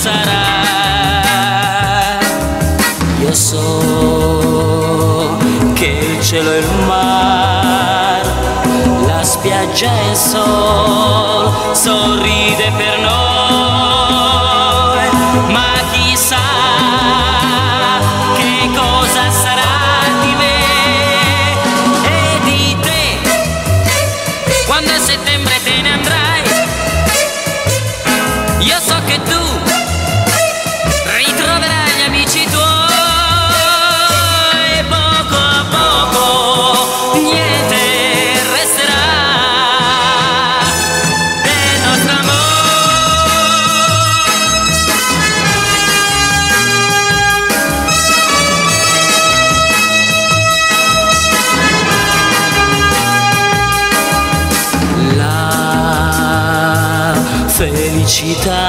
sarà. Io so che il cielo e il mare, la spiaggia e il sol sorride per noi, ma chissà che cosa sarà di me e di te quando a settembre te ne andrai. Io so che tu ritroverai gli amici tuoi e poco a poco niente resterà del nostro amore. La felicità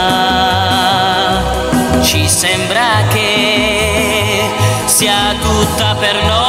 ci sembra che sia tutta per noi.